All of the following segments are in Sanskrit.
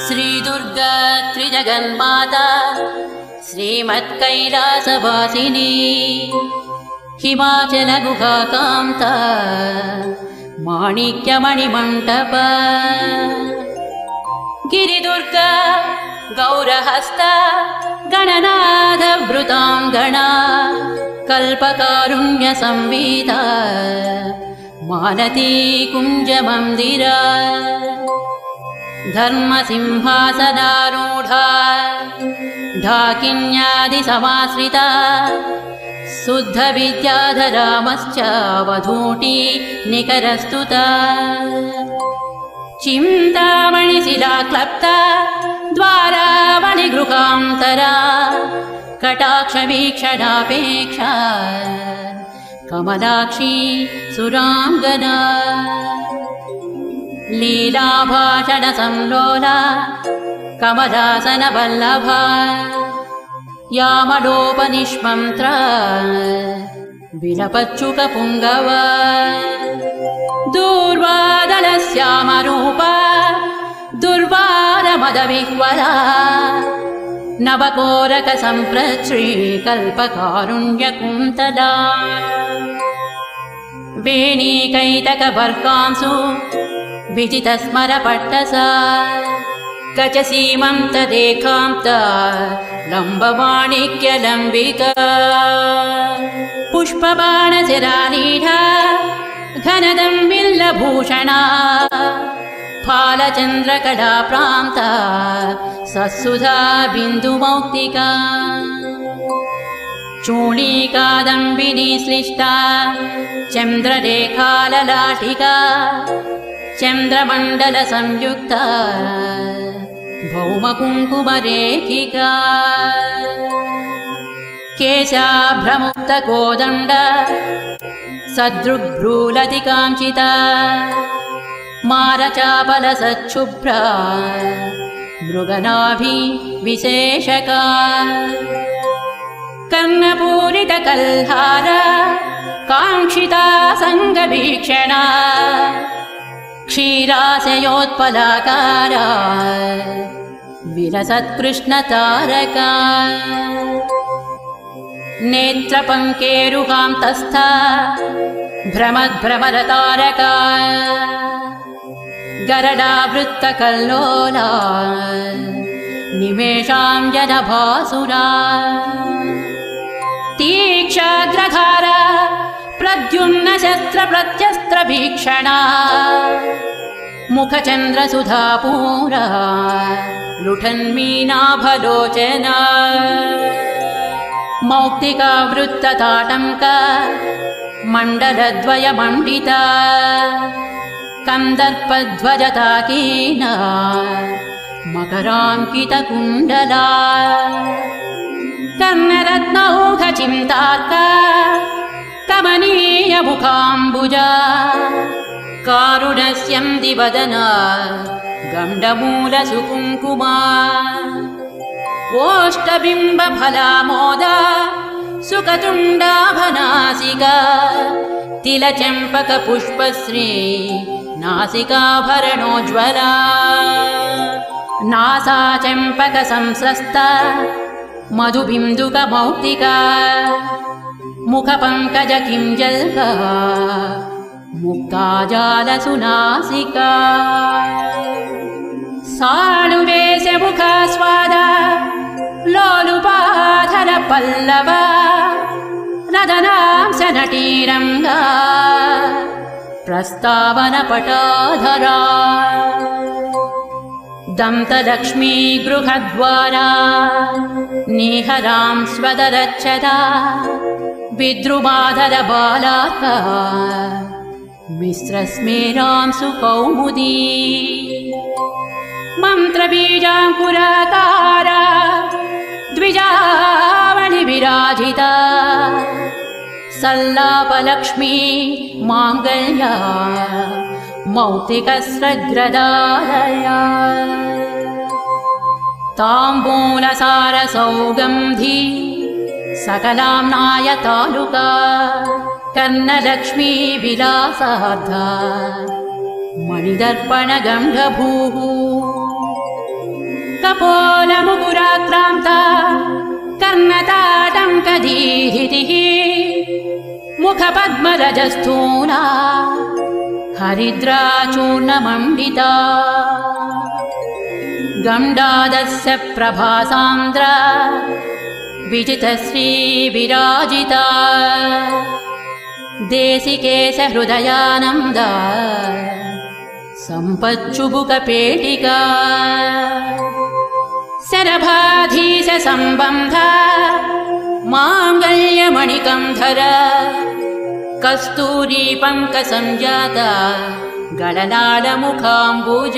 श्रीदुर्गा त्रिजगन्माता श्रीमत्कैलासवासिनी हिमाचलगुहाकान्ता माणिक्यमणिमण्टप गिरिदुर्गा गौरहस्ता गणनाथवृताङ्गना कल्पकारुण्यसंविदा मालती कुञ्जमन्दिरा धर्मसिंहासनारूढा ढाकिन्यादिसमाश्रिता शुद्धविद्याधरामश्च वधूटी निकरस्तुता चिन्तामणिशिलाक्लप्ता द्वारावणिगृहान्तरा कटाक्षवीक्षणापेक्षा कमलाक्षी सुराङ्गना लीलाभाषणसंलोला कमलासनवल्लभा यामलोपनिष्मन्त्रा विलपच्युकपुङ्गवा दूर्वादलश्यामरूपा दुर्वारमदविह्वला नवकोरकसम्प्रश्रीकल्पकारुण्यकुन्तला वेणीकैतकवर्गांसु विजितस्मरपट्टसा कचसीमन्तदेकान्ता लम्बमाणिक्यलम्बिका पुष्पबाणशिरानीढा घनदम्बिल्लभूषणा फालचन्द्रकलाप्रान्ता सत्सुधा बिन्दुमौक्तिका चूणीकादम्बिनी श्लिष्टा चन्द्ररेखाललाटिका चन्द्रमण्डलसंयुक्ता भौमकुङ्कुमरेखिका केशाभ्रमुक्तकोदण्ड सदृग्भ्रूलतिकाञ्चिता मारचापलसच्छुभ्रा मृगनाभिविशेषका कर्णपूरितकल्हारा काङ्क्षिता सङ्गभीक्षणा क्षीराशयोत्पलाकारा विलसत्कृष्णतारका नेत्रपङ्केरुहान्तस्था भ्रमद्भ्रमरतारका गरडावृत्तकल्लोला निमेषाञ्जनभासुरा तीक्षाग्रधारा प्रद्युम्नशस्त्रप्रत्यस्त्रभीक्षणा मुखचन्द्रसुधापूरा लुठन्मीनाभलोचना मौक्तिकावृत्तताटङ्का मण्डलद्वयमण्डिता कन्दर्पध्वजताकीना मकराङ्कितकुण्डला कर्णरत्नौघचिन्तार्का कमनीयमुखाम्बुजा कारुणस्यन्दिवदना गण्डमूलसुकुङ्कुमा ओष्ठबिम्बफलामोदा सुकतुण्डाभनासिका तिलचम्पकपुष्पश्री नासिकाभरणोज्ज्वला नासाचम्पकसंस्रस्ता मधुबिन्दुकमौक्तिका मुखपङ्कजकिञ्जल्का मुक्ताजालसुनासिका सानुवेशमुखास्वादा लोलुपाधरपल्लवा रदनांशनटीरङ्गा प्रस्तावनपटाधरा दन्तलक्ष्मी गृहद्वारा निहरां स्वदरच्छदा विद्रुमाधरबालाका मिश्रस्मेरां सुकौमुदी मन्त्रबीजाङ्कुराकारा द्विजावलिविराजिता सल्लापलक्ष्मी माङ्गल्या मौक्तिकस्रग्रदालया ताम्बूलसारसौगन्धी सकलाम्नाय तालुका कर्णलक्ष्मी विलासार्धा मणिदर्पणगन्धभूः कपोलमुकुराक्रान्ता कर्णताटङ्कदीहितिः मुखपद्मरजस्थूला हरिद्राचूर्णमण्डिता गण्डादस्य प्रभासान्द्रा विजितश्री विराजिता देशिकेशहृदयानन्दा सम्पच्चुबुकपेटिका शरभाधीशसम्बन्धा माङ्गल्यमणिकन्धर कस्तूरी पङ्कसञ्जाता गलनालमुखाम्बुज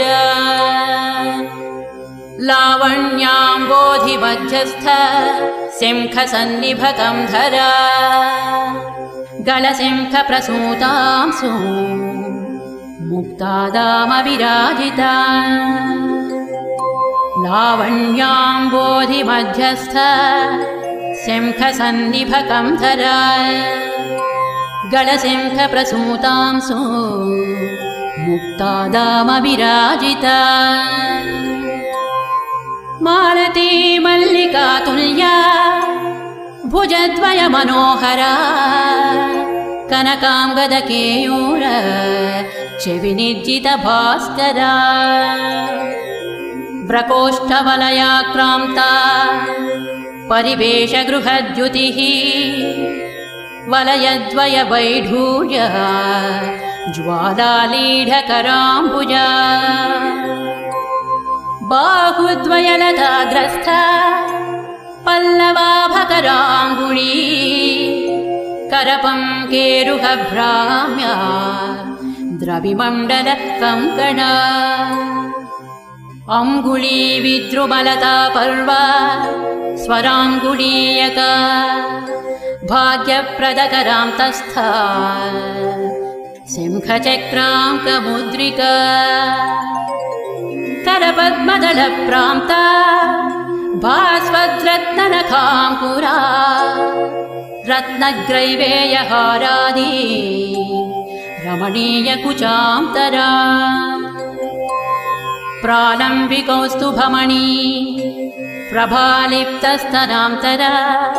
लावण्याम्बोधिमध्यस्थ शङ्खसन्निभकन्धर गलशङ्खप्रसूतांसु मुक्तादामविराजिता लावण्याम्बोधिमध्यस्थ शङ्खसन्निभकन्धर गलशङ्खप्रसूतांसु मुक्तादामविराजिता मालती मल्लिकातुल्या भुजद्वयमनोहरा कनकाङ्गदकेयूर चविनिर्जितभास्करा प्रकोष्ठवलयाक्रान्ता परिवेशगृहद्युतिः वलयद्वयवैढूर्य ज्वालालीढकराम्बुजा बाहुद्वयलताग्रस्थ पल्लवाभकराङ्गुळी करपङ्केरुहभ्राम्या द्रविमण्डलकङ्कणा अङ्गुळी विद्रुमलता पर्वा स्वराङ्गुलीयका भाग्यप्रदकरान्तस्था शङ्खचक्राङ्कमुद्रिका करपद्मदलप्रान्ता भास्वद्रत्ननखाङ्कुरा रत्नग्रैवेयहारादि रमणीयकुचान्तरा प्रालम्बिकौस्तुभमणि प्रभालिप्तस्तनान्तरा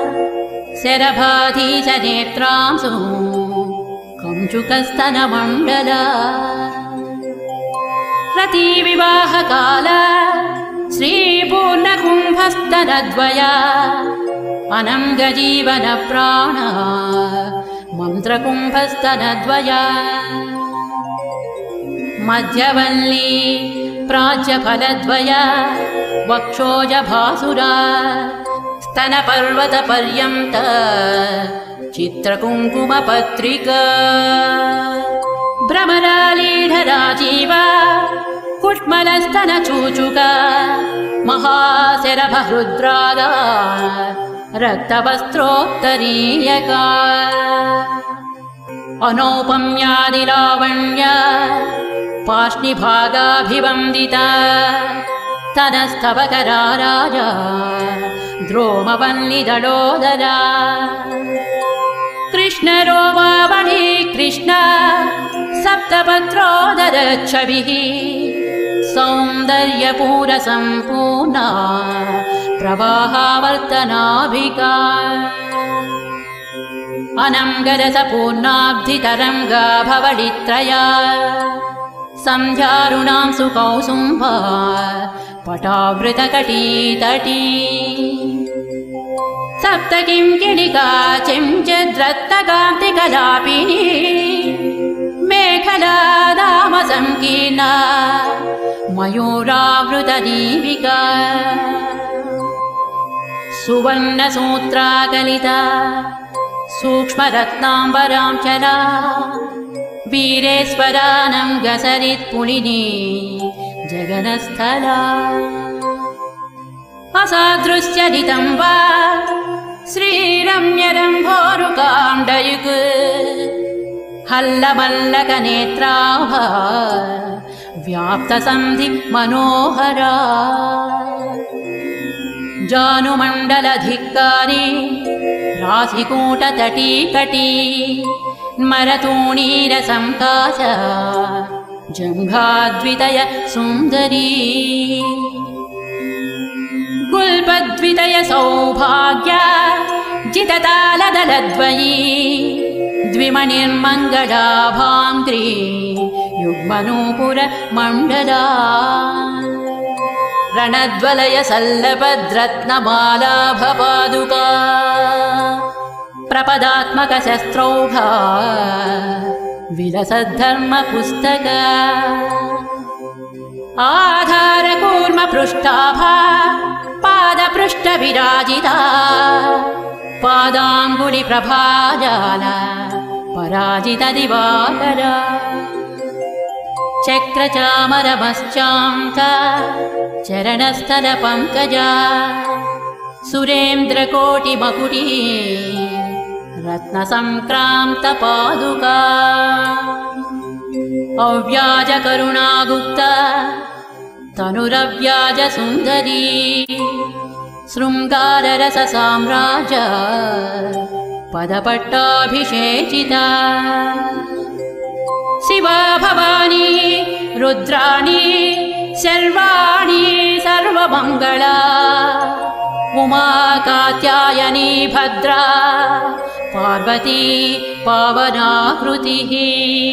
शरभाधीशनेत्रांसु कञ्चुकस्तनमण्डला रतिविवाहकाल श्रीपूर्णकुम्भस्तनद्वया अनङ्गजीवनप्राण मन्त्रकुम्भस्तनद्वया मध्यवल्ली प्राच्यफलद्वया वक्षोजभासुरा स्तनपर्वतपर्यन्त चित्रकुङ्कुमपत्रिका भ्रमरालीढराजीवा कुट्मलस्तनचूचुका महाशरभहृद्रागा रक्तवस्त्रोत्तरीयका अनौपम्यादिलावण्य पाष्णिभागाभिवन्दिता तनस्तवकरा राजा द्रोमवल्लिदलोदरा कृष्णरोमावळी कृष्ण सप्तपत्रोदरच्छविः सौन्दर्यपूरसम्पूर्णा प्रवाहावर्तनाभिका अनङ्गरसपूर्णाब्धितरङ्गा भवडित्रया सन्ध्यारुणां सुकौसुम्भा पटावृतकटीतटी सप्तकिं किलिका चिञ्चिद्रत्तकान्तिकलापिनी मेखला दामसङ्कीर्णा मयूरावृतदीपिका सुवर्णसूत्राकलिता सूक्ष्मरत्नाम्बराञ्चला वीरेश्वरानं गसरित्पुलिनी जगनस्थला असादृश्यदितं वा श्रीरम्यरम्भोरुकाण्डयुक् हल्लमल्लकनेत्राभा व्याप्तसन्धि मनोहरा जानुमण्डलधिक्कारी राशिकूटतटीकटी मरतूणीरसंकाश जङ्घाद्वितय सुन्दरी द्वितय सौभाग्य जिततालदलद्वयी द्विमणिर्मङ्गलाभाङ्ग्री युग्मनूपुर मण्डला रणद्वलय सल्लभद्रत्नमालाभपादुका प्रपदात्मक शस्त्रौघा विलसद्धर्मपुस्तक आधार कूर्म पृष्ठाभा पादपृष्ठ विराजिता पादाङ्गुलि प्रभाजाल पराजित दिवाकरा चक्रचामरमश्चाङ्क चरणस्थल पङ्कजा सुरेन्द्रकोटिमकुटी रत्नसङ्क्रान्त पादुका अव्याज करुणागुप्ता तनुरव्याज सुन्दरी शृङ्गाररस साम्राज्य पदपट्टाभिषेचिता शिवा भवानी रुद्राणी सर्वाणि सर्वमङ्गला उमा कात्यायनी भद्रा पार्वती पावनाकृतिः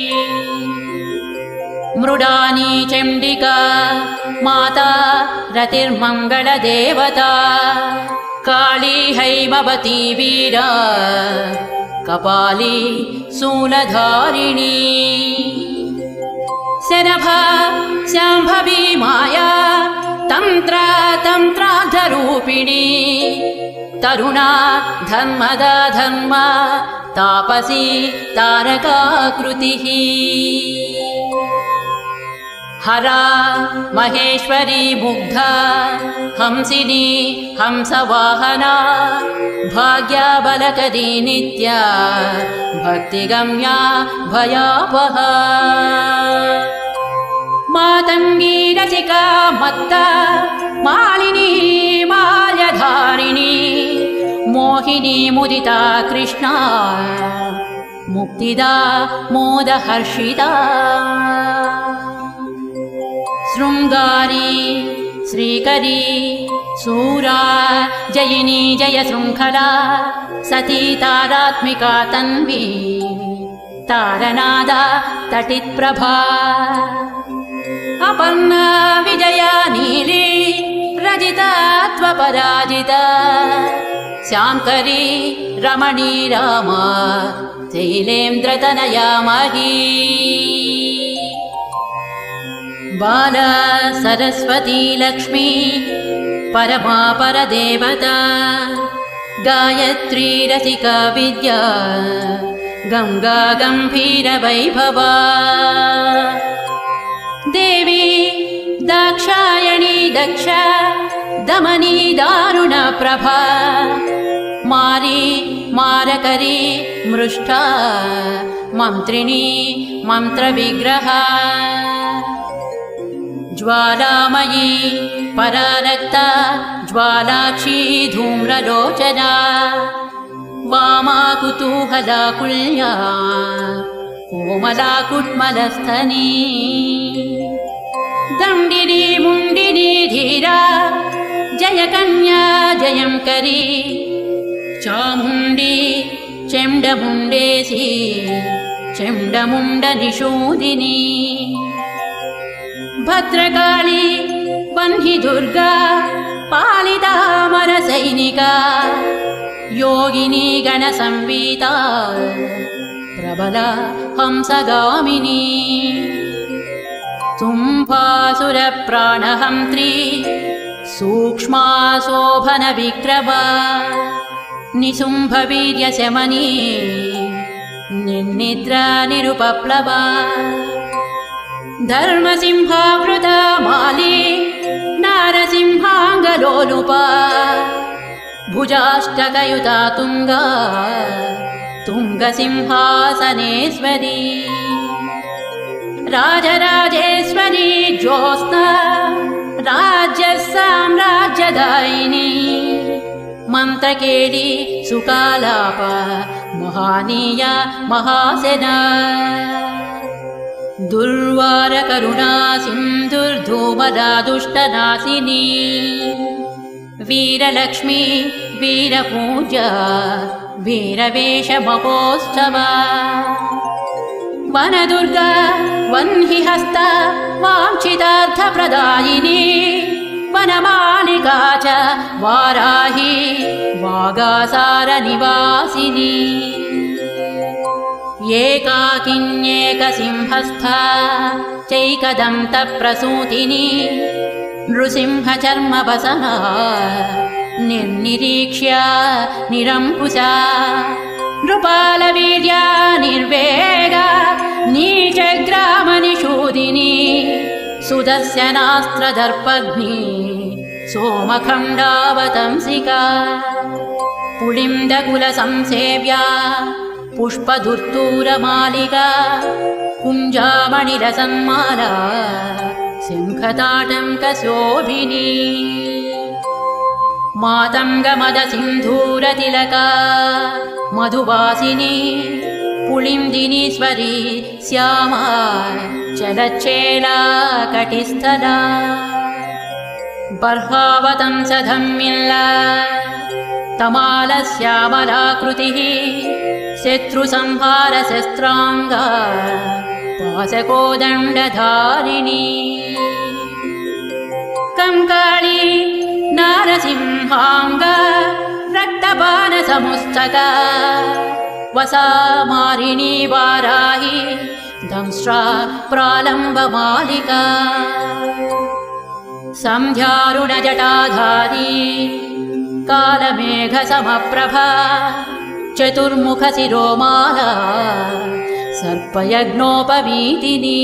मृडानी चण्डिका माता रतिर्मङ्गलदेवता काली हैमवती वीरा कपाली शूलधारिणी शरभा शाम्भवी माया तन्त्रार्धरूपिणी तरुणा धर्मदा धर्म तापसी तारकाकृतिः हरा महेश्वरी मुग्धा हंसिनी हंसवाहना भाग्याबलकरी नित्या भक्तिगम्या भयापहा मातङ्गी रसिका मत्ता मालिनी माल्यधारिणी मोहिनी मुदिता कृष्णा मुक्तिदा मोदहर्षिता शृङ्गारी श्रीकरी सूरा जयिनी जय शृङ्खला सती तारात्मिका तन्वी तारनादा तटित्प्रभा अपर्णा विजया नीली रजिता त्वपराजिता श्यामकरी रमणी रामा शैलेन्द्रतनया मही बाला सरस्वती लक्ष्मी परमा परदेवता गायत्री रसिका विद्या गंगा गंभीर वैभवा देवी दाक्षायणी दक्ष दमनी दारुण प्रभा मारी मारकरी मृष्टा मंत्रिणी मंत्रविग्रहा ज्वालामयी परारक्ता ज्वालाक्षी धूम्रलोचना वामा कुतूहलाकुल्या कोमला कुट्मलस्थनी दण्डिनी मुण्डिनी धीरा जयकन्या जयंकरी चामुण्डी चेण्डमुण्डेसी चेण्डमुण्डनिषूदिनी भद्रकाली वह्नि दुर्गा पालितामरसैनिका योगिनी गणसंवीता प्रबला हंसगामिनी तुम्भासुरप्राणहन्त्री सूक्ष्मा शोभनविक्रमा निशुम्भवीर्यशमनी निर्निद्रा निरुपप्लवा धर्मसिंहावृता माली नारसिंहाङ्गलोलुपा भुजाष्टकयुता तुङ्गा तुङ्गसिंहासनेश्वरी राजराजेश्वरी ज्योत्स्ना राज्यसाम्राज्यदायिनी मन्त्रकेली सुकालाप महानीया महासेना दुर्वारकरुणा सिन्धुर्धूमदा दुष्टनाशिनी वीरलक्ष्मी वीरपूजा वीरवेषमहोत्सव वनदुर्गा वह्निहस्ता वाञ्छितार्थप्रदायिनी वनमालिका च वाराही वागासारनिवासिनी एकाकिन्येकसिंहस्था चैकदन्तप्रसूतिनी नृसिंहचर्मवसना निर्निरीक्ष्य निरङ्कुशा नृपालवीर्या निर्वेगा नीचग्रामनिषूदिनी सुदर्शनास्त्रदर्पग्नि सोमखण्डावतंसिका पुलिन्दकुलसंसेव्या पुष्पधुर्तूरमालिका कुञ्जामणिरसन्माला सिंहताटङ्कशोभिनी मातङ्गमदसिन्धूरतिलका मधुवासिनी पुलिन्दिनीश्वरी श्यामा चलच्चेला कटिस्थला बर्हावतंसधम्मिल्ला तमालश्यामलाकृतिः शत्रुसंहारशस्त्राङ्गा पाशकोदण्डधारिणी कंकाळी नारसिंहाङ्गा रक्तपानसमुस्तका वसामारिणी वाराही दंष्ट्रा प्रालम्बमालिका सन्ध्यारुणजटाधारी कालमेघसमप्रभा चतुर्मुखशिरोमाला सर्पयज्ञोपवीतिनी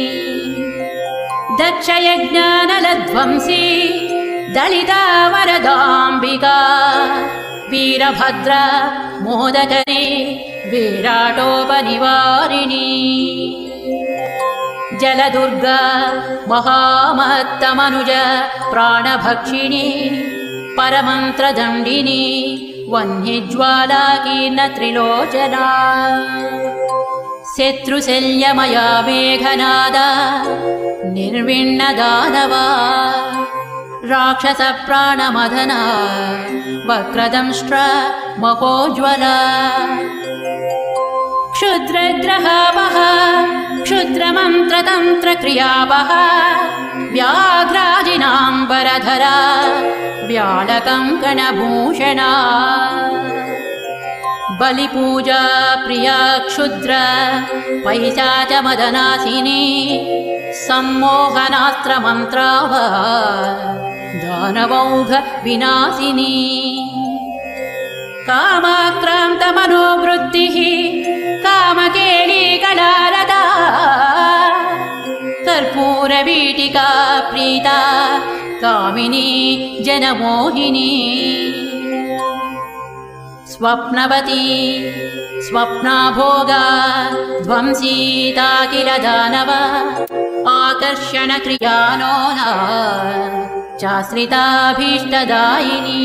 दक्षयज्ञानलध्वंसी दलिता वरदाम्बिका वीरभद्रा मोदकरी विराटोपनिवारिणी जलदुर्गा महामत्तमनुज प्राणभक्षिणी परमन्त्रदण्डिनी वह्निज्वालाकीर्णत्रिलोचना शत्रुशल्यमया मेघनादा निर्विण्णदानवा राक्षसप्राणमदना वक्रदंष्ट्र महोज्ज्वला क्षुद्रग्रहापः क्षुद्रमन्त्रतन्त्रक्रियापः व्याघ्राजिनाम्बरधरा व्यालकङ्कणभूषणा बलिपूजा प्रिया क्षुद्र पैशाचमदनासिनी सम्मोहनास्त्रमन्त्राव दानवौघ विनाशिनी कामाक्रान्तमनोवृत्तिः कामकेलीकलारदा कर्पूरवीटिका प्रीता कामिनी जनमोहिनी स्वप्नवती स्वप्नाभोगा ध्वंसीता किल दानव आकर्षणक्रियानोना चाश्रिताभीष्टदायिनी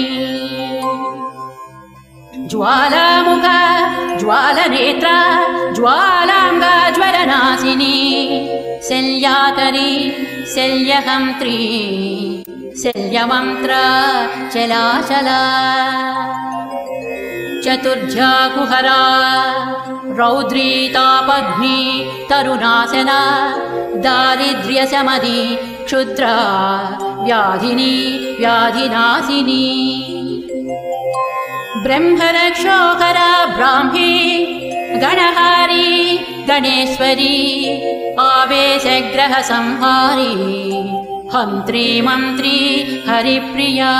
ज्वालामुखा ज्वालनेत्रा ज्वालाङ्गा ज्वलनाशिनी शल्याकरी शल्यहन्त्री शल्यमन्त्रा चलाचला चतुर्ध्याकुहरा रौद्रीतापग्नि तरुणासना दारिद्र्यशमदी क्षुद्रा व्याधिनी व्याधिनाशिनी ब्रह्मरक्षोकरा ब्राह्मी गणहारी गणेश्वरी आवेशग्रहसंहारी हन्त्री मन्त्री हरिप्रिया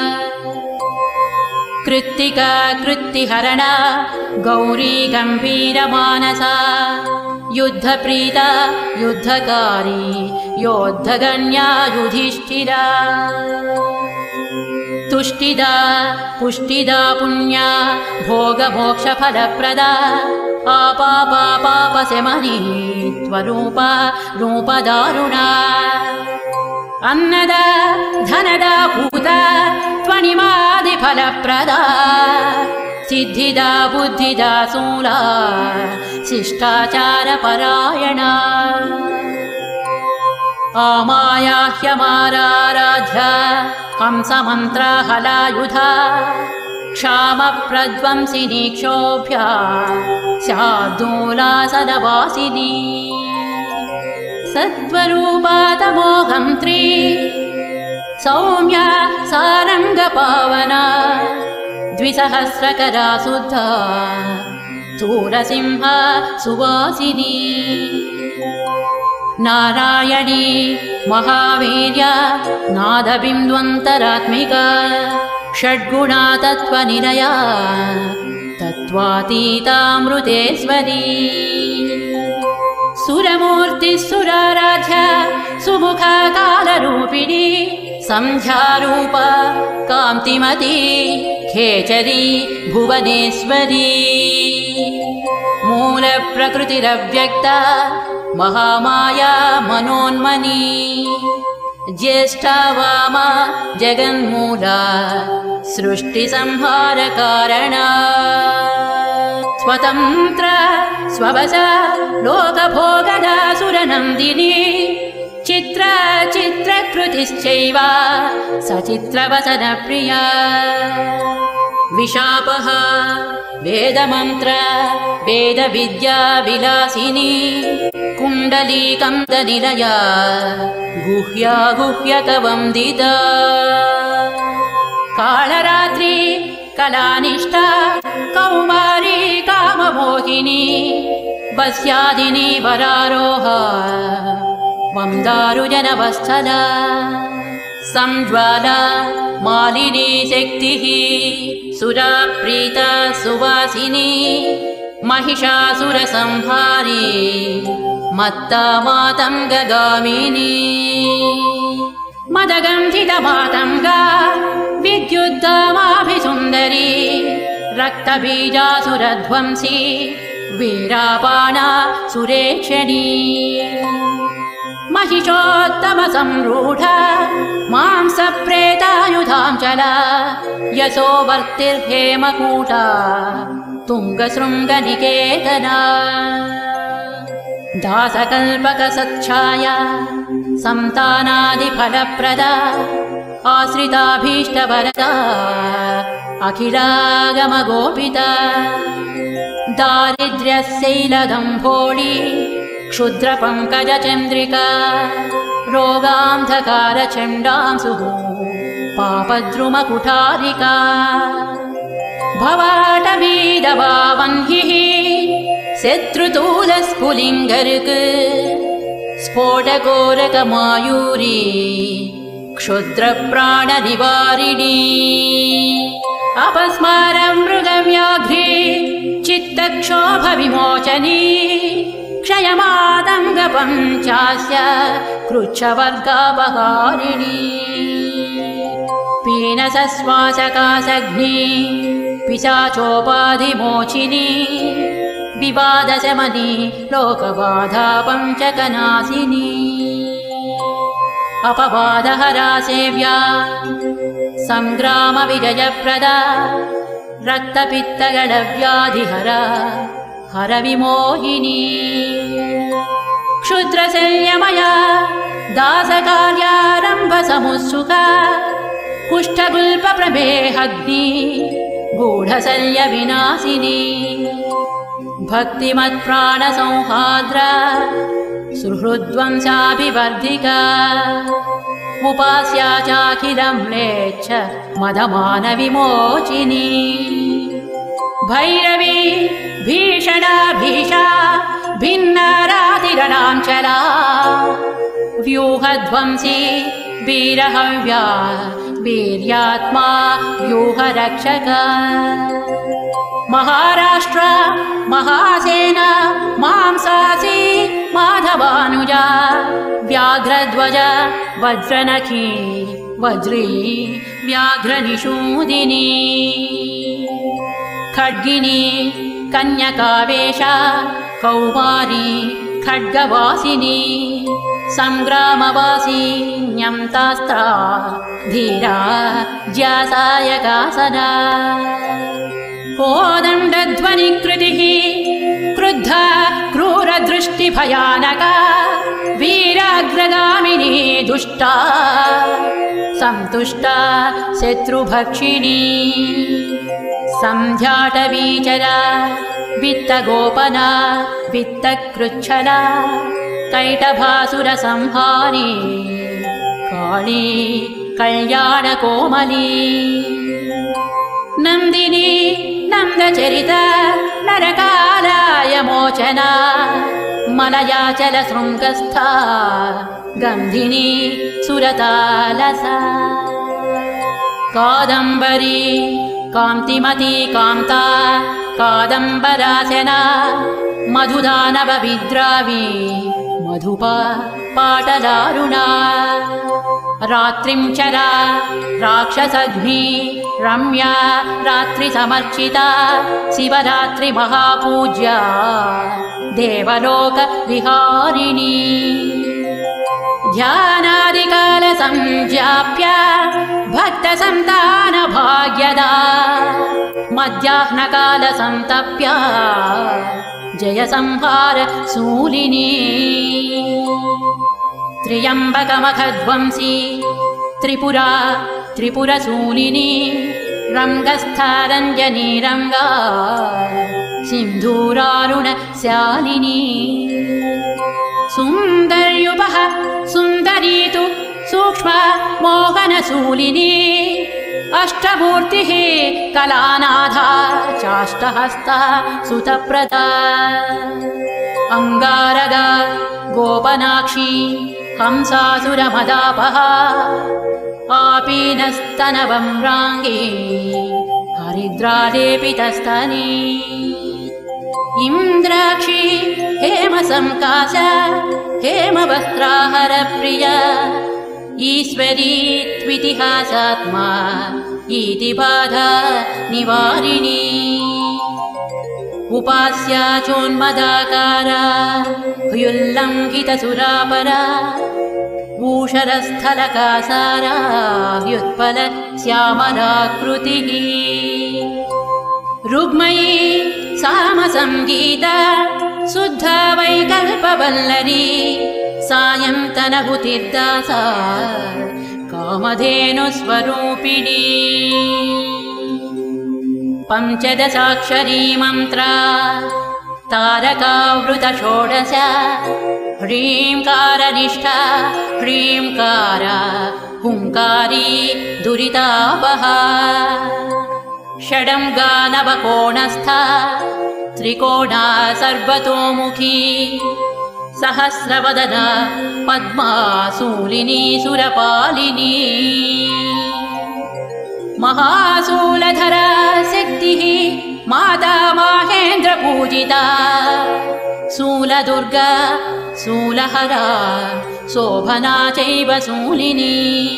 कृत्तिका कृत्तिहरणा गौरी गम्भीरमानसा युद्धप्रीता युद्धकारी योद्धगण्या युधिष्ठिरा तुष्टिदा पुष्टिदा पुण्या भोगमोक्षफलप्रदा आपापापापशमनी त्वरूपा रूपदारुणा अन्नदा धनदा भूता त्वनिमादिफलप्रदा सिद्धिदा बुद्धिदा शूला शिष्टाचारपरायणा आमायाह्यमाराध्या हंसमन्त्रहलायुधा क्षामप्रध्वंसिनी क्षोभ्या स्याद्दूलासनवासिनी सत्त्वरूपा तमोघं त्री सौम्या सारङ्गपावना द्विसहस्रकरा शुद्धा शूरसिंहा सुवासिनी नारायणी महावीर्या नादबिन्द्वन्तरात्मिका षड्गुणा तत्त्वनिलया तत्त्वातीतामृतेश्वरी सुरमूर्तिः सुराराध्या सुमुखा कालरूपिणी संध्यारूपा कान्तिमती खेचरी भुवनेश्वरी मूलप्रकृतिरव्यक्ता महामाया मनोन्मनी ज्येष्ठा वामा जगन्मूला सृष्टिसंहारकारणा स्वतन्त्र स्ववशा लोकभोगदा सुरनन्दिनी चित्रकृतिश्चैव सचित्रवसनप्रिया विशापः वेदमन्त्र वेदविद्या विलासिनी कुण्डलीकन्दनिलया गुह्या गुह्यकवन्दिता कालरात्रि कलानिष्ठा कौमारी काममोहिनी वस्यादिनी वरारोहा वंदारुजनवस्थला संज्वाला मालिनी शक्तिः सुराप्रीता सुवासिनी महिषासुरसंहारी मत्ता मातङ्गगामिनी मदगन्धितमातङ्गा विद्युद्दामाभिसुन्दरी रक्तबीजासुरध्वंसी वीरापाणा सुरेक्षणी महिषोत्तमसंरूढा मांसप्रेतायुधाञ्चला यशोवर्तिर्हेमकूटा तुङ्गशृङ्गनिकेतना दासकल्पकसच्छाया सन्तानादिफलप्रदा आश्रिताभीष्टवरदा अखिलागमगोपिता दारिद्र्यशैलदम्भोळी क्षुद्रपङ्कजचन्द्रिका रोगान्धकारचण्डांसुः पापद्रुमकुठारिका भवाटवीदवावह्निः शत्रुतूलस्फुलिङ्गर्क स्फोटकोरकमायूरी क्षुद्रप्राणनिवारिणी अपस्मारं मृगव्याघ्री चित्तक्षोभविमोचनी क्षयमातङ्गपञ्चास्य कृच्छवर्गापहारिणी पीनसश्वासकासग्नि पिशाचोपाधिमोचिनी विवादशमनी लोकबाधा पञ्चकनाशिनी अपवादहरा सेव्या संग्रामविजयप्रदा रक्तपित्तगलव्याधिहरा हरविमोहिनी क्षुद्रशल्यमया दासकार्यारम्भसमुत्सुका कुष्ठगुल्पप्रमेहग्नि गूढशल्यविनाशिनी भक्तिमत्प्राणसंहाद्रा सुहृद्वंशाभिवर्धिका उपास्या चाखिलं म्लेच्छ मदमानविमोचिनी भैरवी भीषणा भीषा भिन्नारातिरणाञ्चला व्यूहध्वंसी वीरहव्या वीर्यात्मा व्यूहरक्षका महाराष्ट्र महासेना मांसासी माधवानुजा व्याघ्रध्वज वज्रनखी वज्री व्याघ्रनिषूदिनी खड्गिनी कन्यकावेशा कौमारी खड्गवासिनी संग्रामवासी न्यम्तास्त्रा धीरा ज्यासायकासना कोदण्डध्वनिकृतिः क्रुद्धा क्रूरदृष्टिभयानका वीराग्रगामिनी दुष्टा सन्तुष्टा शत्रुभक्षिणी सन्ध्याटवीचरा वित्तगोपना वित्तकृच्छला कैटभासुरसंहारी काली कल्याणकोमली नन्दिनी नन्दचरिता नरकालाय मोचना मलयाचलशृङ्गस्था गन्धिनी सुरतालसा कादम्बरी कान्तिमती कान्ता कादम्बरासना मधुदानवविद्रावी मधुपा पाटलारुणा रात्रिं चरा राक्षसग्नि रम्या रात्रिसमर्चिता शिवरात्रि महापूज्या देवलोक विहारिणी ध्यानादिकाल संज्ञाप्य भक्तसन्तान भाग्यदा मध्याह्नकाल संतप्य जय संहार शूलिनी त्र्यम्बकमखध्वंसी त्रिपुरा त्रिपुरशूलिनी रङ्गस्थारञ्जनी रङ्गा सिन्धूरारुणशालिनी सुन्दर्युपः सुन्दरी तु सूक्ष्म मोहनशूलिनी अष्टमूर्तिः कलानाधा चाष्टहस्ता सुतप्रदा अंगारगा गोपनाक्षी हंसासुरमदापः आपीनस्तनवम्राङ्गी हरिद्रालेपितस्तनी इन्द्राक्षी हेमसंकाश हेमवस्त्राहरप्रिया ईश्वरी त्वितिहासात्मा इतिबाधा निवारिणी उपास्या चोन्मदाकारा ह्युल्लङ्घितसुरापरा भूषरस्थलकासारा व्युत्पल श्यामलाकृतिः रुग्मयी सामसंगीता शुद्धा वैकल्पवल्लरी सायन्तनभुतिर्दासा कामधेनुस्वरूपिणी पञ्चदशाक्षरी मन्त्रा तारकावृत षोडश ह्रीङ्कारनिष्ठा ह्रीङ्कार हुङ्कारी दुरितापहा षडङ्गा नवकोणस्था त्रिकोणा सर्वतोमुखी सहस्रवदना पद्मा शूलिनी सुरपालिनी महाशूलधरा शक्तिः माता माहेन्द्र पूजिता शूलदुर्गा शूलहरा शोभना चैव शूलिनी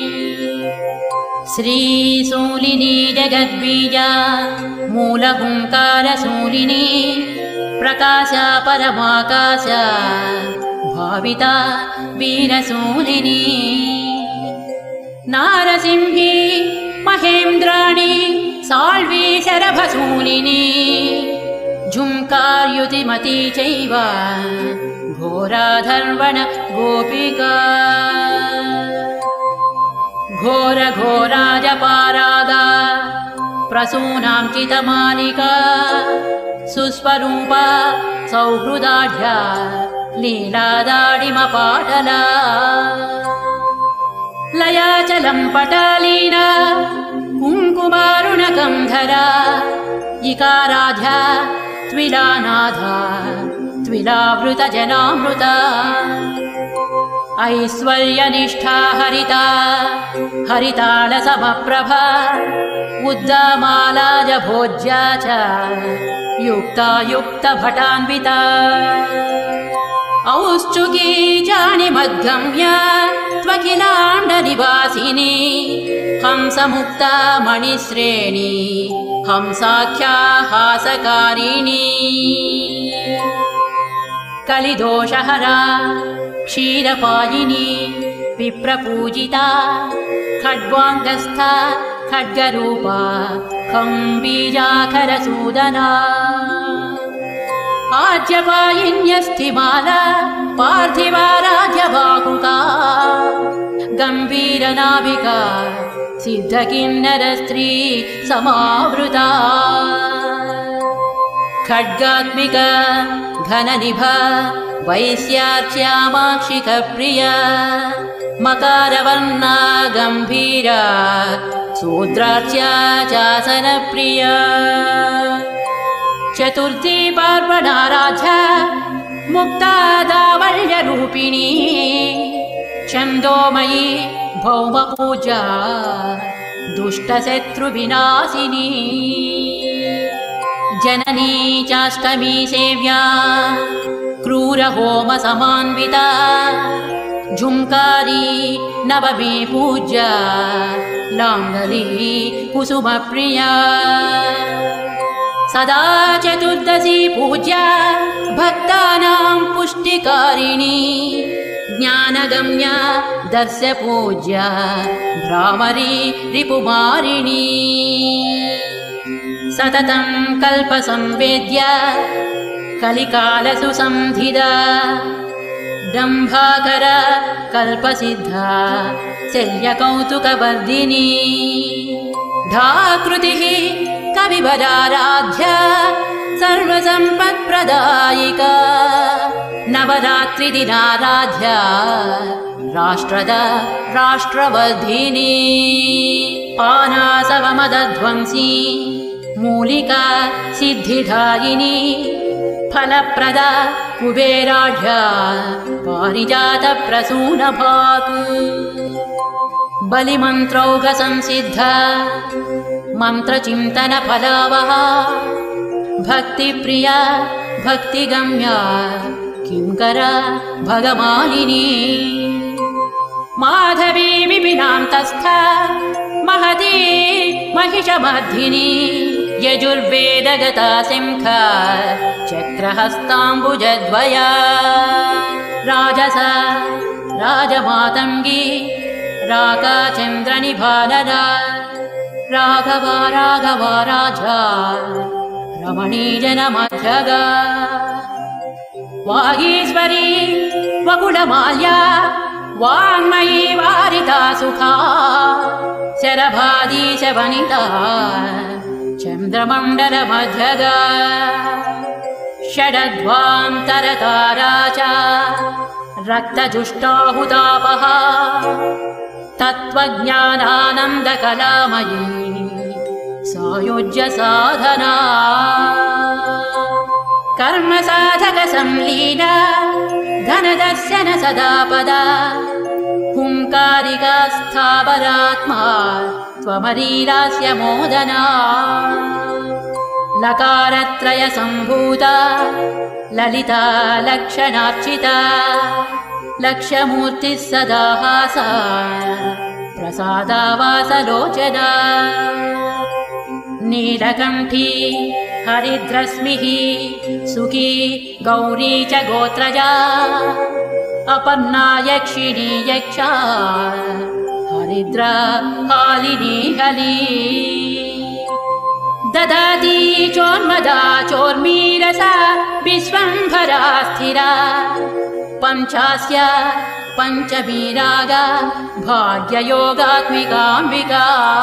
श्रीशूलिनी जगद्बीजा मूलहुङ्कारशूलिनी प्रकाशा परमाकाशा भाविता वीरशूलिनी नारसिंही महेन्द्राणी साल्वी शरभशूलिनी झुङ्कार्युतिमती चैव घोराधर्वण गोपिका घोरघोराजपारागा प्रसूनां चितमालिका सुस्वरूपा सौहृदाढ्या लीलादाडिमपाटला लयाचलं पटालीना कुङ्कुमारुणगन्धरा इकाराध्या त्विलानाधा त्विलावृतजनामृता ऐश्वर्यनिष्ठा हरिता हरितालसमप्रभा उद्दामालाज भोज्या च युक्ता युक्तभटान्विता औश्चुकी जानिमद्गम्य त्वखिलाण्डनिवासिनी हंसमुक्ता मणिश्रेणी हंसाख्या हासकारिणी कलिदोषहरा क्षीरपायिनी विप्रपूजिता खड्वाङ्गस्था खड्गरूपा खम्बीजाखरसूदना आज्यपायिन्यस्थिमाला पार्थिवाराध्यबाहुका गम्भीरनाभिका सिद्धकिन्नरस्त्री समावृता खड्गात्मिका घननिभा वैश्यार्च्यामाक्षिकप्रिया मकारवर्णा गम्भीरा शूद्रार्च्या चासनप्रिया चतुर्थी पार्वणाराध्या मुक्ता दावल्यरूपिणी छन्दोमयी भौमपूजा दुष्टशत्रुविनाशिनी जननी चाष्टमी सेव्या क्रूरहोमसमान्विता झुंकारी नवमी पूज्या लाङ्गली कुसुमप्रिया सदा चतुर्दशी पूज्या भक्तानां पुष्टिकारिणी ज्ञानगम्या दर्शपूज्या भ्रामरी रिपुमारिणी सततं कल्पसंवेद्या कलिकालसुसंधिदा डम्भाकर कल्पसिद्धा शल्यकौतुकवर्धिनी धाकृतिः कविवराराध्या सर्वसम्पत्प्रदायिका नवरात्रिदिनाराध्या राष्ट्रदा राष्ट्रवर्धिनी पानासवमदध्वंसी मूलिका सिद्धिदायिनी फलप्रदा कुबेराढ्या पारिजातप्रसूनभाक् बलिमन्त्रौघसंसिद्धा मन्त्रचिन्तनफलावहा भक्तिप्रिया भक्तिगम्या किङ्करा भगमालिनी माधवी विपिनान्तस्था महती महिषमर्धिनी यजुर्वेदगता सिंहा चक्रहस्ताम्बुजद्वया राजसा राजमातङ्गी राकाचन्द्रनिभानना राघवा राघवा राजा रमणीजनमध्यगा वागीश्वरी वकुलमाल्या वाङ्मयी वारिता सुखा शरभादीशवनिता चन्द्रमण्डलमध्यगा षडध्वान्तरतारा च रक्तजुष्टाहुतापहा तत्त्वज्ञानानन्दकलामयी सायुज्य साधना कर्मसाधकसंलीला धनदर्शन सदापदा हुङ्कारिका स्थावरात्मा त्वमरीरास्य मोदना लकारत्रयसम्भूता ललिता लक्षणार्चिता लक्ष्यमूर्तिः सदा हासा प्रसादावासलोचना नीलकण्ठी हरिद्रश्मिः सुखी गौरी च गोत्रजा अपर्णा यक्षिणी यक्षा हरिद्रा हालिनी हली ददाति चोन्मदा चोर्मीरसा विश्वम्भरा स्थिरा पञ्चास्या पञ्चमी रागा भाग्ययोगात्मिकाम्बिका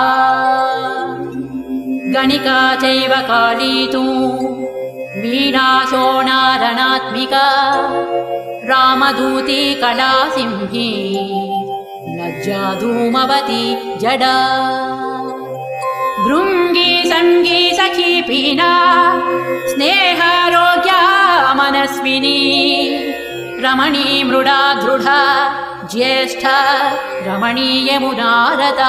गणिका चैव काली तु वीणा शोणारणात्मिका रामदूती कला सिंही लज्जा धूमवती जडा भृङ्गी सङ्गी सखी पीना स्नेहारोग्या मनस्विनी रमणी मृडा दृढा ज्येष्ठा रमणीयमुनारता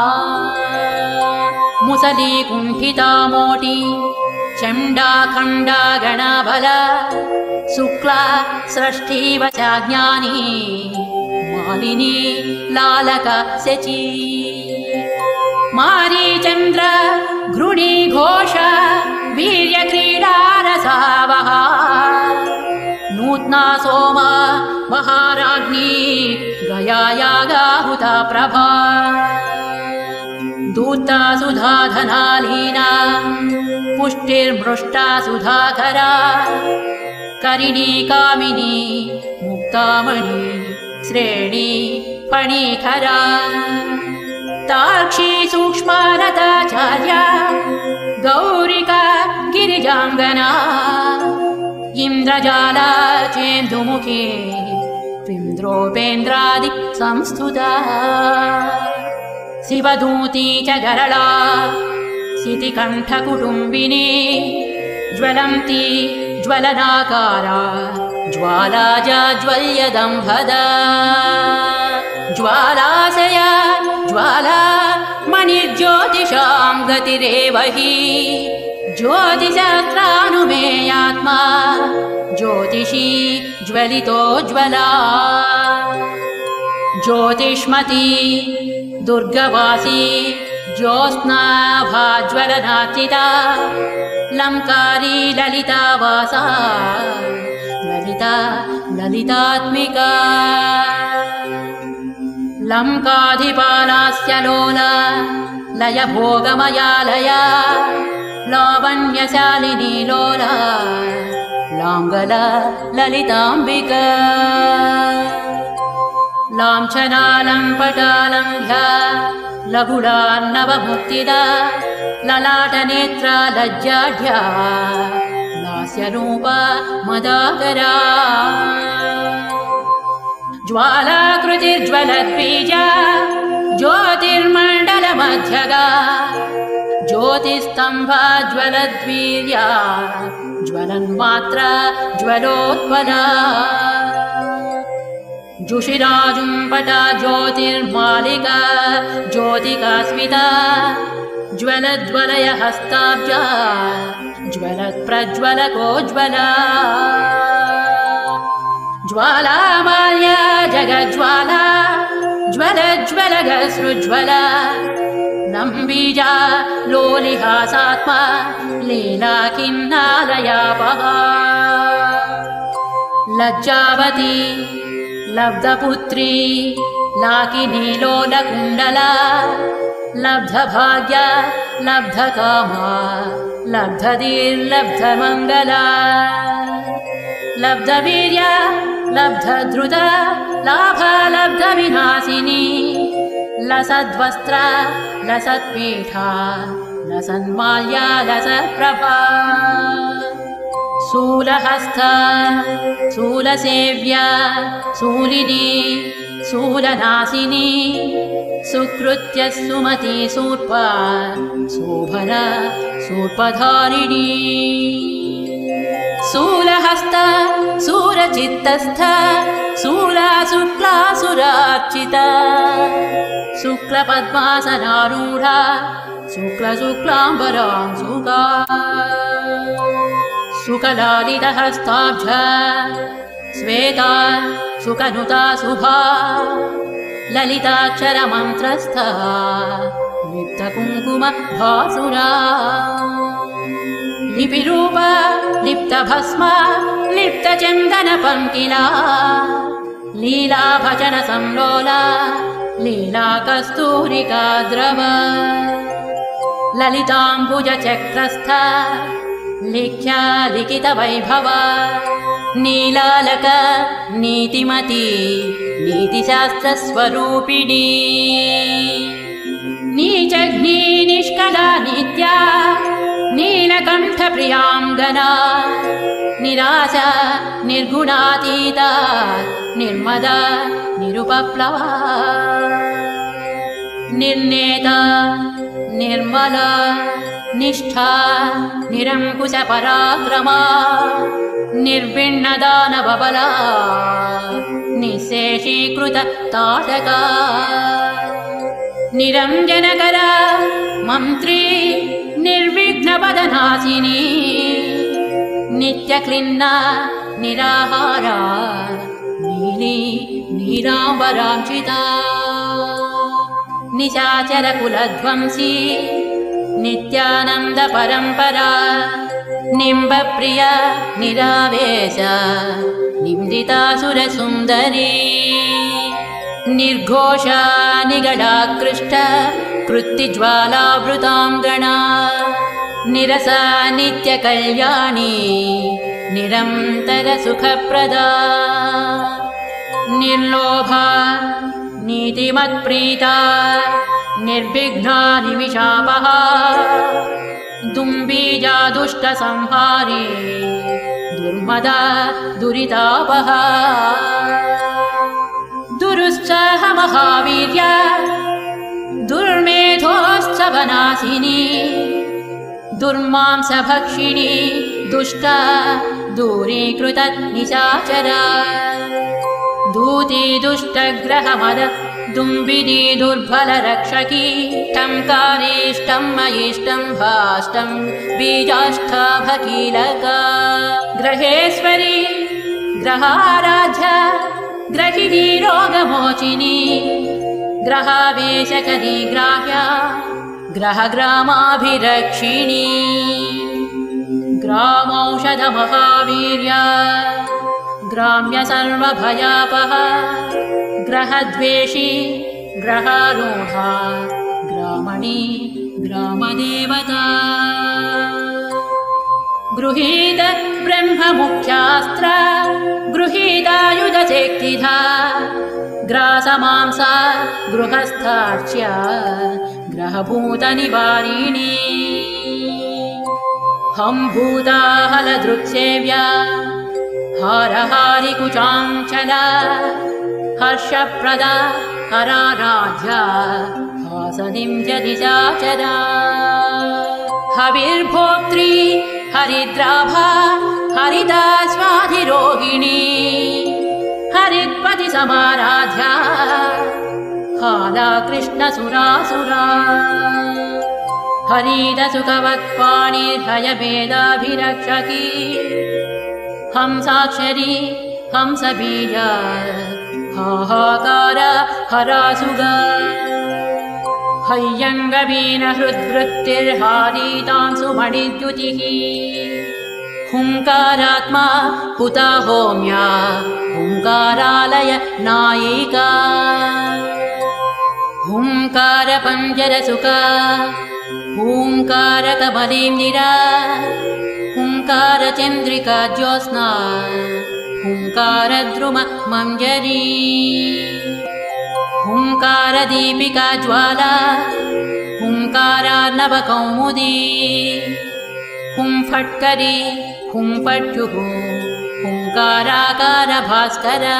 मुसली कुण्ठिता मोटी चण्डा खण्डा गणाबला शुक्ला सृष्टिवचा ज्ञानी मालिनी लालका शची मारीचन्द्र घृणी घोष वीर्यक्रीडारसावहा नूत्ना सोमा महाराज्ञी गयायागाहुता प्रभा दूता सुधाधनालीना पुष्टिर्मृष्टा सुधाकरा करिणी कामिनी मुक्तामणि श्रेणी फणीखरा तार्क्षी सूक्ष्मारताचार्या गौरिका गिरिजाङ्गना इन्द्रजाला चेन्दुमुखी इन्द्रोपेन्द्रादि संस्तुता शिवदूती च गरला सितिकण्ठकुटुम्बिनी ज्वलन्ती ज्वलनाकारा ज्वाला जाज्वल्यदम्भदा ज्वालाशया ज्वाला मणिर्ज्योतिषां गतिरेव हि ज्योतिषास्त्रानुमेयात्मा ज्योतिषी ज्वलितोज्ज्वला ज्योतिष्मती दुर्गवासी ज्योत्स्नाभाज्वलनाचिता लङ्कारी ललितावासा ललिता ललितात्मिका लङ्काधिपालास्य लोला लयभोगमयालया लावण्यशालिनी लोला लाङ्गला ललिताम्बिका लाञ्छनालम्पटालङ्घ्या लघुलार्णवमुक्तिदा ललाटनेत्रा लज्जाढ्या लास्यरूपा मदाकरा ज्वालाकृतिर्ज्वलद्बीजा ज्योतिर्मण्डलमध्यगा ज्योतिस्तम्भा ज्वलद्वीर्या ज्वलन्मात्रा ज्वलोत्पला जुषिराजुम्पटा ज्योतिर्मालिका ज्योतिकास्मिता ज्वलद्वलय हस्ताब्जा ज्वलत्प्रज्वलकोज्ज्वला ज्वालामाल्या जगज्ज्वाला ज्वलज्वलगसृज्ज्वला नम्बीजा लोलिहासात्मा लीला किन्नालयापहा लज्जावती लब्धपुत्री लाकिनी लोलकुण्डला लब्धभाग्या लब्धकामा लब्धधीर्लब्धमङ्गला लब्धवीर्या लब्धधृता लाभा लब्धविनाशिनी लसद्वस्त्रा लसत्पीठा लसन्माल्या लसत्प्रभा शूलहस्ता शूलसेव्या शूलिनी शूलनाशिनी सुकृत्य सुमती शूर्पा शोभना शूर्पधारिणी शूलहस्ता शूलचित्तस्था शूला शुक्लासुरार्चिता शुक्लपद्मासनारूढा शुक्लशुक्लाम्बरांशुका सुकलालितहस्ताब्जा श्वेता सुकनुता शुभा ललिताक्षरमन्त्रस्था लिप्तकुङ्कुम भासुरा लिपिरूपा लिप्तभस्मा लिप्तचन्दनपङ्किला लीलाभजन संलोला लीला कस्तूरिका द्रव ललिताम्बुजचक्रस्था लिख्या लिखितवैभव नीलालक नीतिमती नीतिशास्त्रस्वरूपिणी नीचघ्नी निष्कला नित्या नीलकण्ठप्रियाङ्गना निराशा निर्गुणातीता निर्मदा निरुपप्लवा निर्नेता निर्मला निष्ठा निरङ्कुशपराक्रमा निर्विण्णदानवबला निःशेषीकृत ताटका निरञ्जनकरा मन्त्री निर्विघ्नपदनाशिनी नित्यक्लिन्ना निराहारा नीली नीराम्बरांशिता निशाचरकुलध्वंसी नित्यानन्द परम्परा निम्बप्रिया निरावेश निम्दितासुरसुन्दरी निर्घोषा निगडाकृष्ट कृत्तिज्वालावृताङ्गना निरसा नित्यकल्याणी निरन्तरसुखप्रदा निर्लोभा नीतिमत्प्रीता निर्विघ्ना निमिषापहा दुम्बीजा दुष्टसंहारी दुर्मदा दुरितापहा दुरुश्चः महावीर्या दुर्मेधोश्च वनाशिनी दुर्मांसभक्षिणी दुष्टा दूरीकृत निशाचरा दूती दुष्टग्रहमद दुम्बिनी दुर्बलरक्षकी टङ्कारीष्टं मयिष्टं भाष्टं बीजाष्टाभकीलका ग्रहेश्वरी ग्रहाराध्या ग्रहिणी रोगमोचिनी ग्रहावेशकरी ग्राह्या ग्रहग्रामाभिरक्षिणी ग्रामौषधमहावीर्या ग्राम्य सर्वभयापहा ग्रहद्वेषी ग्रहारूढा ग्रामणी ग्रामदेवता गृहीत ब्रह्ममुख्यास्त्र गृहीतायुधशक्तिधा ग्रासमांसा गृहस्थार्च्या ग्रहभूतनिवारिणी हम्भूता हलदृक्सेव्या हारहारिकुचाञ्चला हर्षप्रदा हराराध्या हासनिं च निशाचरा हविर्भोक्त्री हरिद्राभा हरिता स्वाधिरोहिणी हरित्पति समाराध्या हाला कृष्णसुरासुरा हरितसुखवत्पाणिर्हयभेदाभिरक्षकी हंसाक्षरी हंसबीजा हाहाकार हरासुगा हय्यङ्गवीन हृद्वृत्तिर्हारीतांसुमणिद्युतिः हुङ्कारात्मा हुता होम्या हुङ्कारालय नायिका हुङ्कारपञ्जरसुका हुङ्कारकमलीन्दिरा हुङ्कारचन्द्रिका ज्योत्स्ना हुङ्कारद्रुम मञ्जरी हुङ्कारदीपिका ज्वाला हुङ्कारार्णवकौमुदी हुंफट्करी हुंफट्युः हुङ्काराकार भास्करा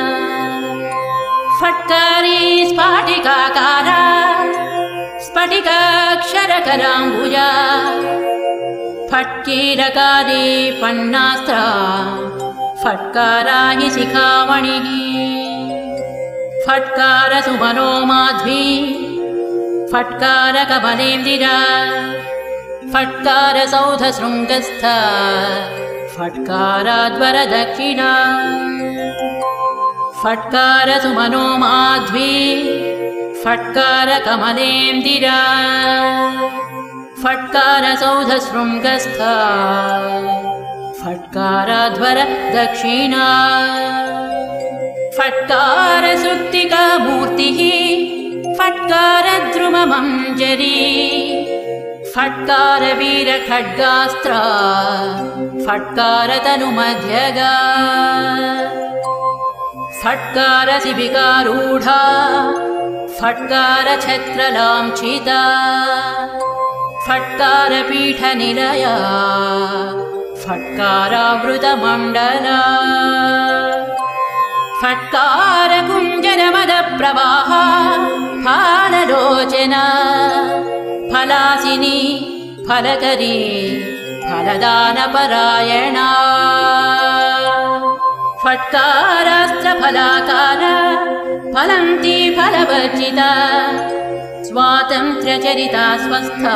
फट्कारी स्फाटिकाकारा स्फटिकाक्षरकराम्बुजा फट्कीरकारी फन्नास्त्रा फट्कारा हि शिखामणिः फट्कारसुमनो माध्वी फट्कारकमलेन्दिरा फट्कारसौधशृङ्गस्थ फट्काराद्वरदक्षिणा फट्कारसुमनो माध्वी फट्कारकमलेन्दिरा फट्कारसौधशृङ्गस्थ फट्काराध्वर दक्षिणा फट्कारसुक्तिका मूर्तिः फट्कारद्रुममञ्जरी फट्कारवीरखड्गास्त्र फट्कारतनुमध्यगा फट्कारशिबिकारूढा फट्कारछत्रलाञ्छिता फट्कारपीठनिलया फट्कारावृतमण्डला फट्कारकुञ्जरमदप्रवाहा फाललोचना फलासिनी फलकरी फलदानपरायणा फट्कारास्त्रफलाकारा फलन्ती फलवर्जिता स्वातन्त्र्यचरिता स्वस्था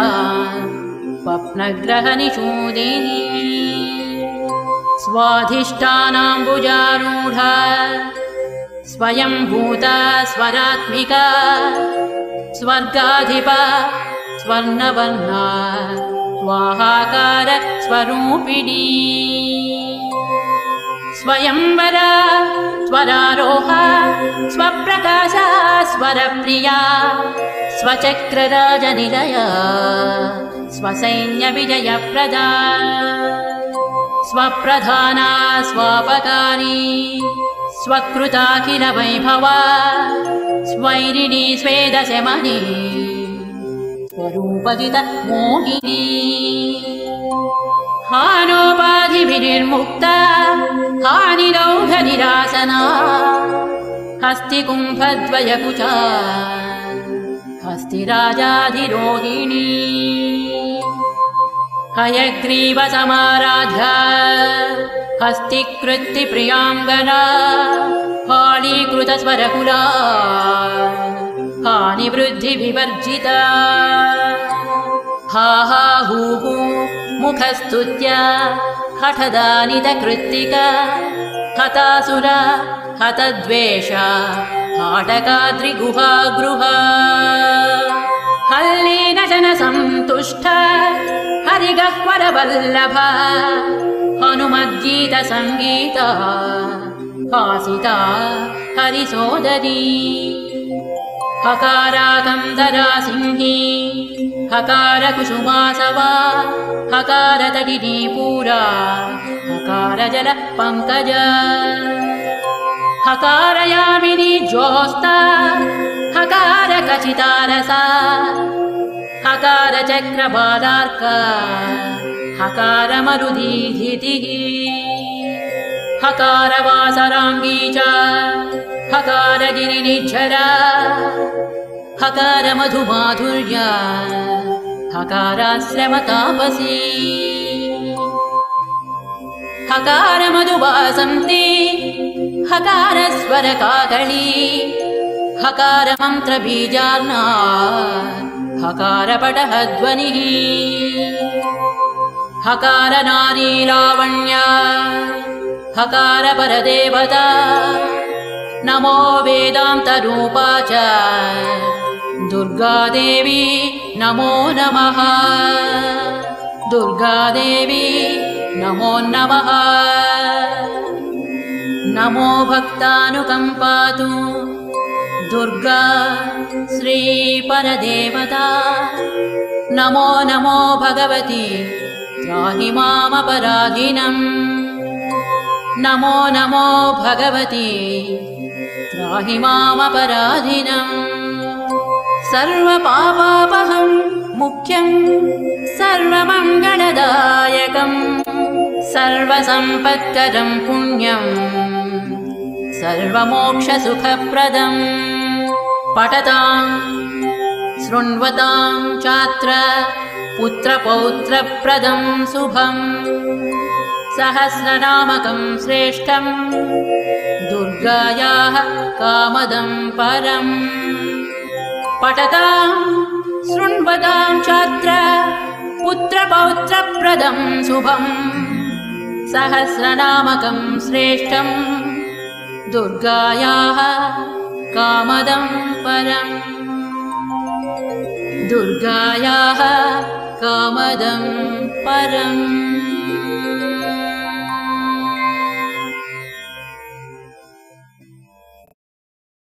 स्वप्नग्रहनिषूदिनी स्वाधिष्ठानाम्बुजारूढा स्वयंभूता स्वरात्मिका स्वर्गाधिपा स्वर्णवर्णा स्वाहाकार स्वरूपिणी स्वयंवरा स्वरारोहा स्वप्रकाशा स्वरप्रिया स्वचक्रराजनिलया स्वसैन्यविजयप्रदा स्वप्रधाना स्वापकारी स्वकृताखिलवैभवा स्वैरिणी स्वेदशमनी स्वरूपजित मोहिनी हानोपाधिभिर्मुक्ता हानिरौघनिरासना हस्तिकुम्भद्वयकुचा हस्तिराजाधिरोहिणी हयग्रीवसमाराध्या हस्तिकृत्तिप्रियाङ्गना हालीकृतस्वरकुला हानिवृद्धिविवर्जिता हा हा हू हू मुखस्तुत्या हठदानितकृत्तिका हतासुर हतद्वेषा हाटकाद्रिगुहागृहा हल्लेन जनसन्तुष्टा हरिगह्वरवल्लभा हनुमद्गीतसङ्गीता हासिता हरिसोदरी हकाराकन्दरा सिंही हकारकुसुमासवा हकारतटिनी पूरा हकारजल पङ्कज हकारयामिनी ज्योत्स्ना हकारकचितारसा हकारचक्रबालार्का हकारमरुदीधितिः हकारवासराङ्गी च हकारगिरिनिर्झरा हकारमधुमाधुर्या हकाराश्रमतापसी हकारमधुवासन्ती हकारस्वरकाकली हकारमन्त्रबीजार्णा हकारपटहध्वनिः हकारनारीलावण्या हकारपरदेवता नमो वेदान्तरूपा च दुर्गादेवी नमो नमः दुर्गादेवी नमो नमः नमो भक्तानुकम्पातु दुर्गा श्रीपरदेवता नमो नमो भगवती त्राहि मामपराधिनम् नमो नमो भगवती त्राहि मामपराधिनम् सर्वपापापहं मुख्यं सर्वमङ्गलदायकं सर्वसम्पत्करं पुण्यं सर्वमोक्षसुखप्रदं पठतां शृण्वतां चात्र पुत्रपौत्रप्रदं शुभं सहस्रनामकं श्रेष्ठं दुर्गायाः कामदं परम् पठतां शृण्वतां चात्र पुत्रपौत्रप्रदं शुभं सहस्रनामकं श्रेष्ठं दुर्गायाः कामदं परम् दुर्गायाः कामदं परम्।